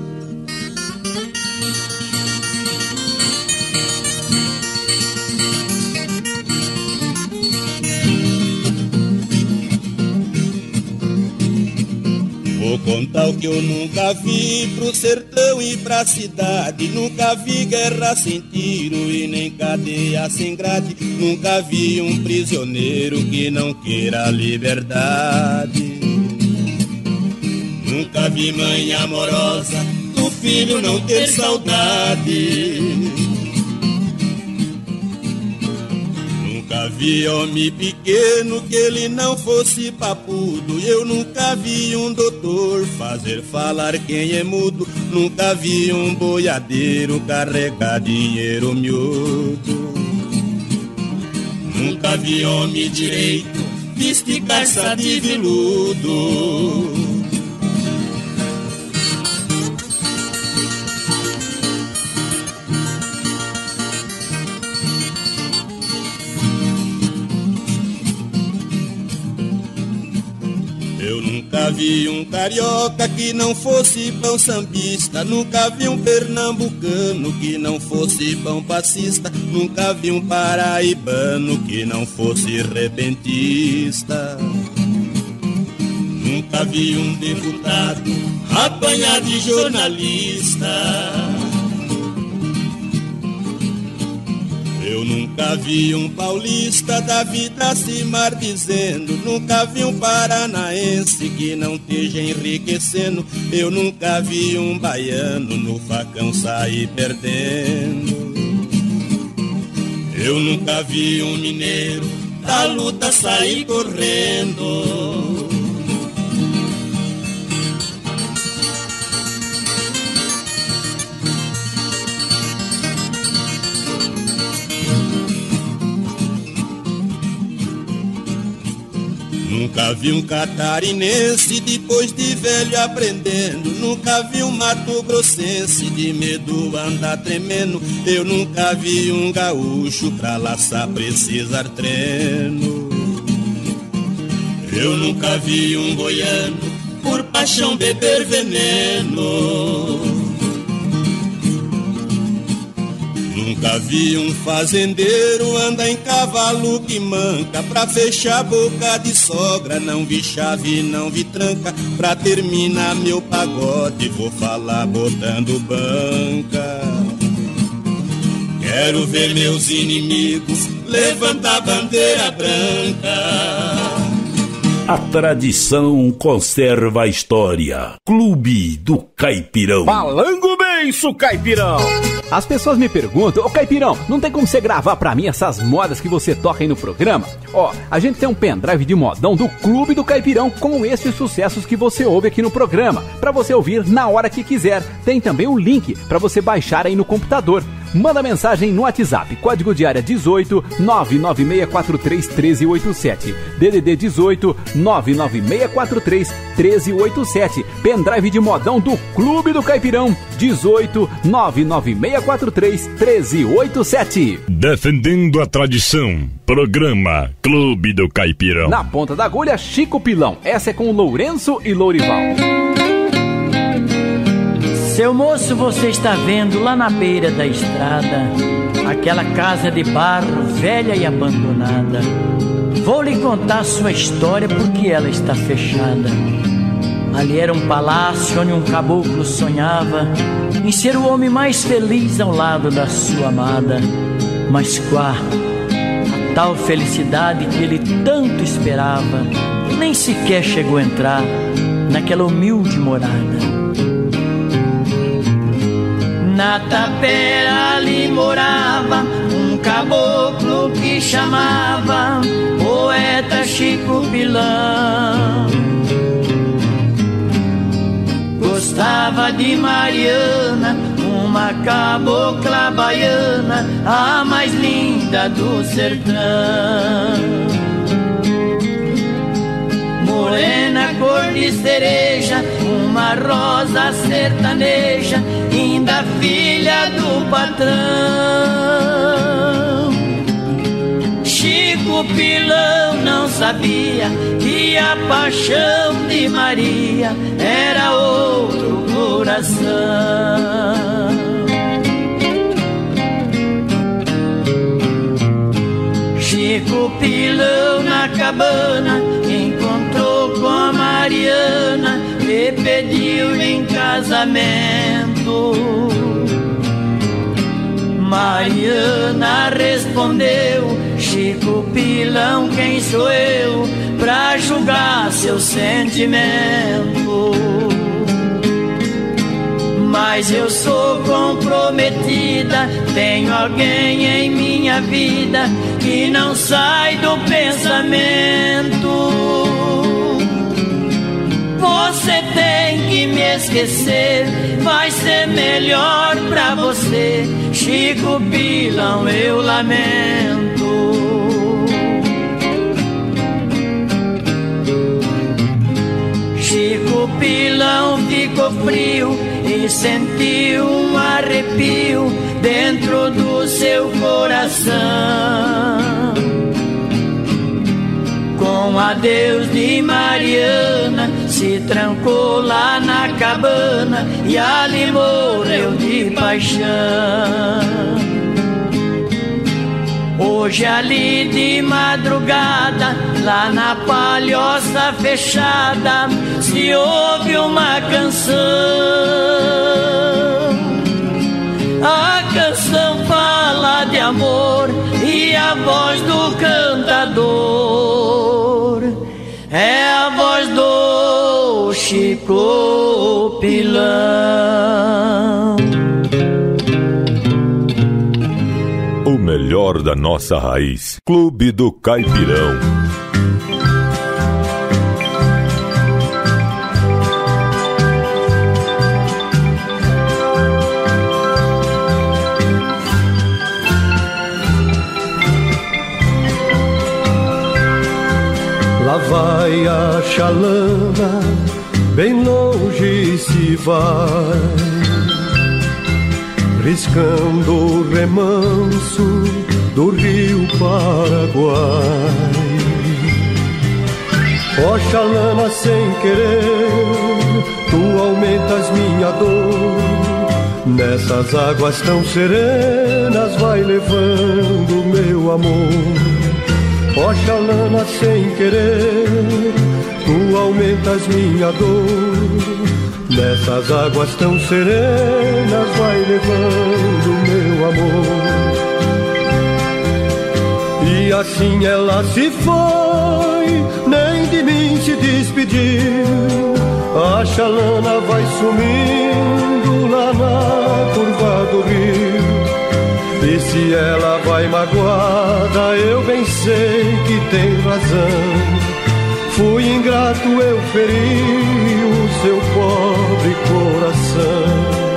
Vou contar o que eu nunca vi pro sertão e pra cidade. Nunca vi guerra sem tiro e nem cadeia sem grade. Nunca vi um prisioneiro que não queira a liberdade. Nunca vi mãe amorosa do filho não ter saudade. Nunca vi homem pequeno que ele não fosse papudo. Eu nunca vi um doutor fazer falar quem é mudo. Nunca vi um boiadeiro carregar dinheiro miúdo. Nunca vi homem direito vestir calça de veludo. Nunca vi um carioca que não fosse pão sambista. Nunca vi um pernambucano que não fosse pão passista. Nunca vi um paraibano que não fosse repentista. Nunca vi um deputado apanhar de jornalista. Eu nunca vi um paulista da vida se maldizendo. Nunca vi um paranaense que não esteja enriquecendo. Eu nunca vi um baiano no facão sair perdendo. Eu nunca vi um mineiro da luta sair correndo. Nunca vi um catarinense depois de velho aprendendo. Nunca vi um mato-grossense de medo andar tremendo. Eu nunca vi um gaúcho pra laçar precisar treino. Eu nunca vi um goiano por paixão beber veneno. Nunca vi um fazendeiro andar em cavalo que manca pra fechar a boca de sogra. Não vi chave, não vi tranca pra terminar meu pagode. Vou falar botando banca. Quero ver meus inimigos levantar a bandeira branca. A tradição conserva a história. Clube do Caipirão. Palango Benço, Caipirão. As pessoas me perguntam: ô Caipirão, não tem como você gravar pra mim essas modas que você toca aí no programa? Ó, a gente tem um pendrive de modão do Clube do Caipirão com esses sucessos que você ouve aqui no programa, pra você ouvir na hora que quiser. Tem também um link pra você baixar aí no computador. Manda mensagem no WhatsApp, código de área 18 99643 1387. DDD 18 99643 1387. Pendrive de modão do Clube do Caipirão, 18 99643 1387. Defendendo a tradição. Programa Clube do Caipirão. Na ponta da agulha, Chico Pilão. Essa é com Lourenço e Lourival. Seu moço, você está vendo lá na beira da estrada naquela casa de barro velha e abandonada. Vou lhe contar sua história porque ela está fechada. Ali era um palácio onde um caboclo sonhava em ser o homem mais feliz ao lado da sua amada. Mas quá, a tal felicidade que ele tanto esperava nem sequer chegou a entrar naquela humilde morada. Na tapera ali morava um caboclo que chamava poeta Chico Pilão. Gostava de Mariana, uma cabocla baiana, a mais linda do sertão. Morena cor de cereja, uma rosa sertaneja, linda filha do patrão. Chico Pilão não sabia que a paixão de Maria era outro coração. Chico Pilão na cabana encontrou com a Mariana e pediu-lhe em casamento. Mariana respondeu: Chico Pilão, quem sou eu pra julgar seu sentimento? Mas eu sou comprometida, tenho alguém em minha vida que não sai do pensamento. Você tem que me esquecer, vai ser melhor pra você. Chico Pilão, eu lamento. Chico Pilão ficou frio e sentiu um arrepio dentro do seu coração. Com o adeus de Mariana, se trancou lá na cabana e ali morreu de paixão. Hoje ali de madrugada, lá na palhoça fechada, se ouve uma canção. A canção fala de amor e a voz do cantador é a voz do Chico Pilão. O melhor da nossa raiz. Clube do Caipirão. Lá vai a chalana, bem longe se vai, riscando o remanso do rio Paraguai. Ó chalana, sem querer, tu aumentas minha dor. Nessas águas tão serenas vai levando meu amor. Ó chalana, sem querer, tu aumentas minha dor. Nessas águas tão serenas vai levando meu amor. E assim ela se foi, nem de mim se despediu. A chalana vai sumindo lá na curva do rio. E se ela vai magoada, eu bem sei que tem razão. Fui ingrato, eu feri o seu pobre coração.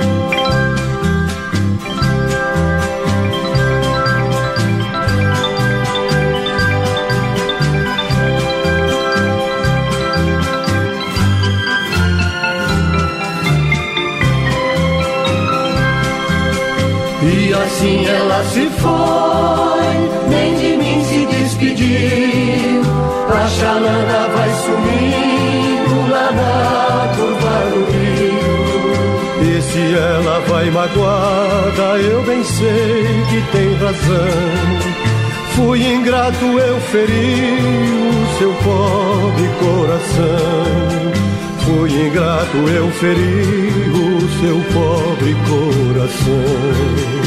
E assim ela se foi, nem de mim se despediu. A chalana vai sumindo lá na curva do rio. E Se ela vai magoada, eu bem sei que tem razão. Fui ingrato, eu feri o seu pobre coração. Fui ingrato, eu feri o seu pobre coração.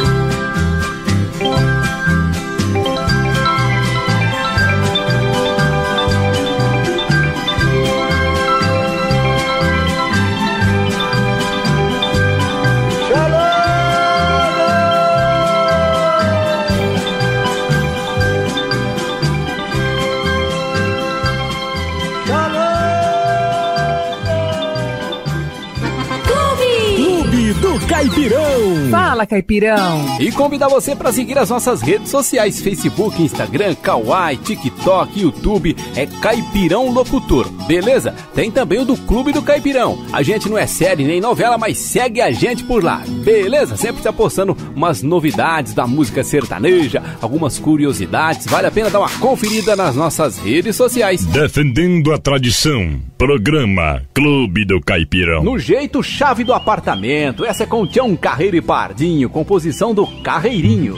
Caipirão. Fala, Caipirão. E convidar você para seguir as nossas redes sociais, Facebook, Instagram, Kawai, TikTok, YouTube, é Caipirão Locutor, beleza? Tem também o do Clube do Caipirão. A gente não é série nem novela, mas segue a gente por lá, beleza? Sempre está postando umas novidades da música sertaneja, algumas curiosidades, vale a pena dar uma conferida nas nossas redes sociais. Defendendo a tradição, programa Clube do Caipirão. No jeito chave do apartamento, essa é com Tião Carreiro e Pardinho, composição do Carreirinho.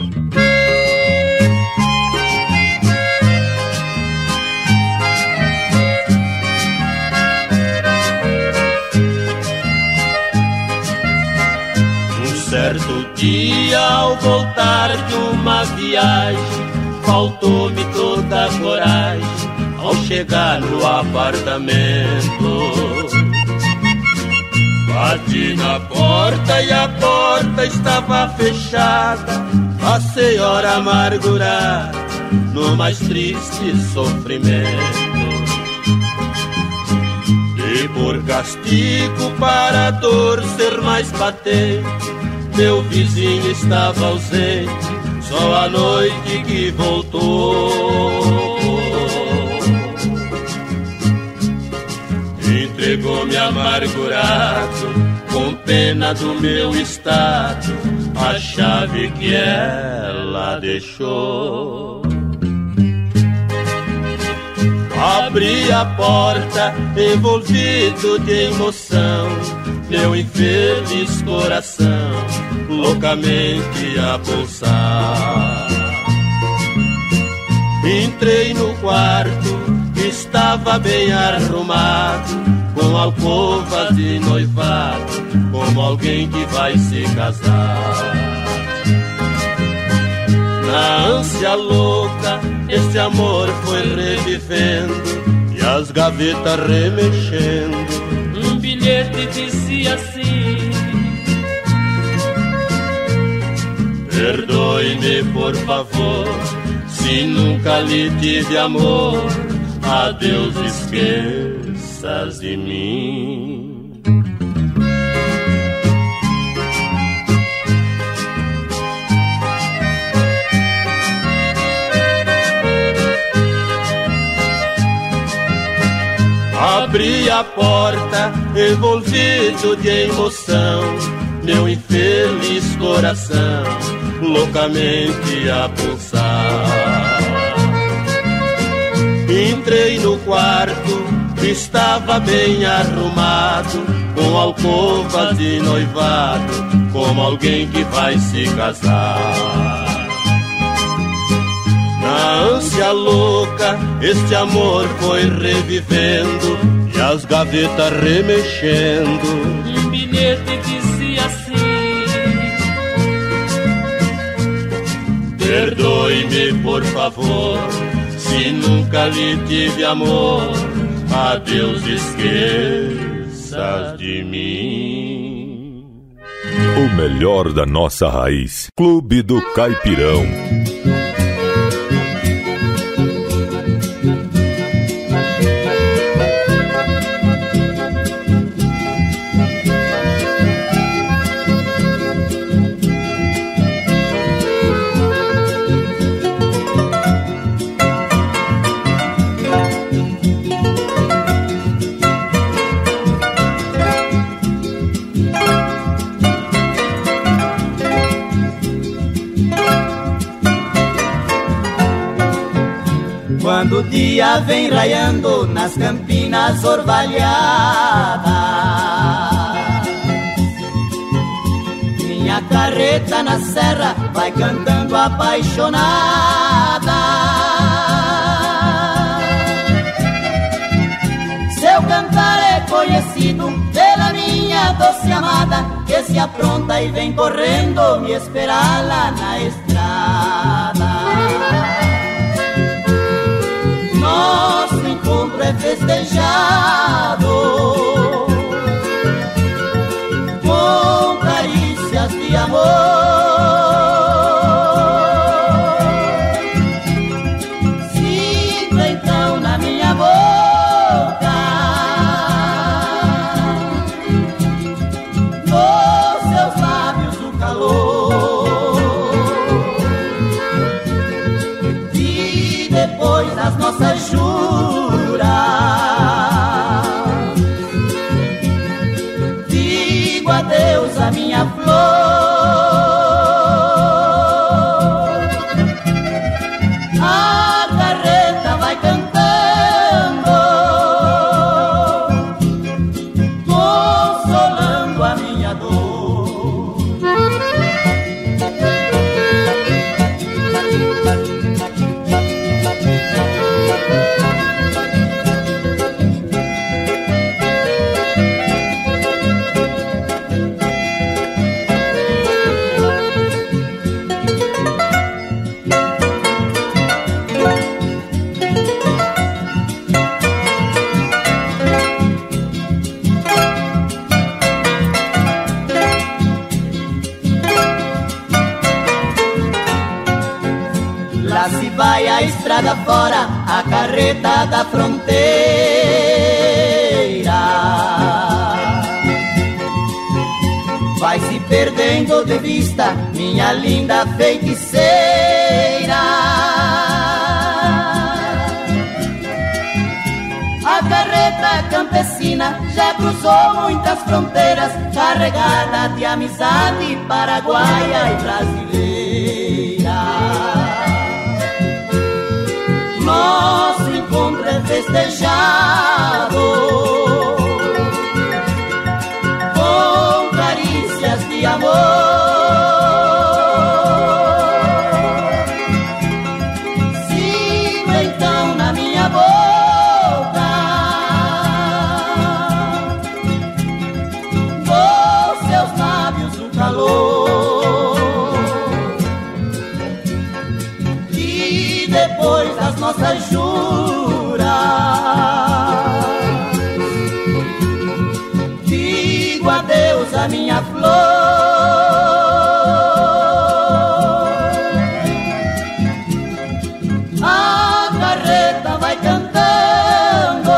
Um certo dia, ao voltar de uma viagem, faltou-me toda a coragem ao chegar no apartamento. Bati na porta e a porta estava fechada. Passei hora amargurada no mais triste sofrimento. E por castigo, para a dor ser mais patente, meu vizinho estava ausente, só à noite que voltou. Entregou-me amargurado, com pena do meu estado, a chave que ela deixou. Abri a porta, envolvido de emoção, meu infeliz coração loucamente a pulsar. Entrei no quarto, estava bem arrumado, com alcova de noivado, como alguém que vai se casar. Na ânsia louca, esse amor foi revivendo, e as gavetas remexendo. Um bilhete dizia assim: perdoe-me por favor, se nunca lhe tive amor, adeus, esqueças de mim. Abri a porta, envolvido de emoção, meu infeliz coração loucamente a pulsar. Entrei no quarto, estava bem arrumado, com alcova de noivado, como alguém que vai se casar. Na ânsia louca, este amor foi revivendo, e as gavetas remexendo. Um bilhete dizia assim: perdoe-me por favor, se nunca lhe tive amor, adeus, esqueças de mim. O melhor da nossa raiz. Clube do Caipirão. Quando o dia vem raiando nas campinas orvalhadas, carreta na serra vai cantando apaixonada. Seu cantar é conhecido pela minha doce amada, que se apronta e vem correndo me esperar lá na estrada. Nosso encontro é festejado com carícias de amor. Sinto então na minha boca nos seus lábios o calor. E depois das nossas juras digo adeus à minha flor. A carreta vai cantando, consolando a minha dor. Lá se vai a estrada fora, a carreta da fronteira. Vai se perdendo de vista, minha linda feiticeira. A carreta campesina já cruzou muitas fronteiras, carregada de amizade paraguaia e brasileira. Nosso encontro é festejado com carícias de amor. Sinto então na minha boca dos seus lábios o calor. E depois das nossas juras digo adeus à minha flor. A carreta vai cantando,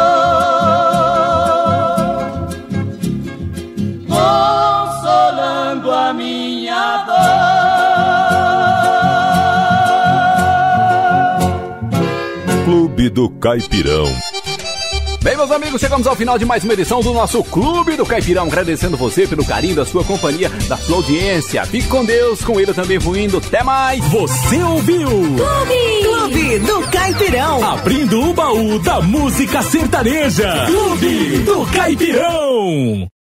consolando a minha dor. Clube do Caipirão. Bem, meus amigos, chegamos ao final de mais uma edição do nosso Clube do Caipirão. Agradecendo você pelo carinho da sua companhia, da sua audiência. Fique com Deus, com ele também fluindo. Até mais! Você ouviu? Clube do Caipirão. Abrindo o baú da música sertaneja. Clube do Caipirão.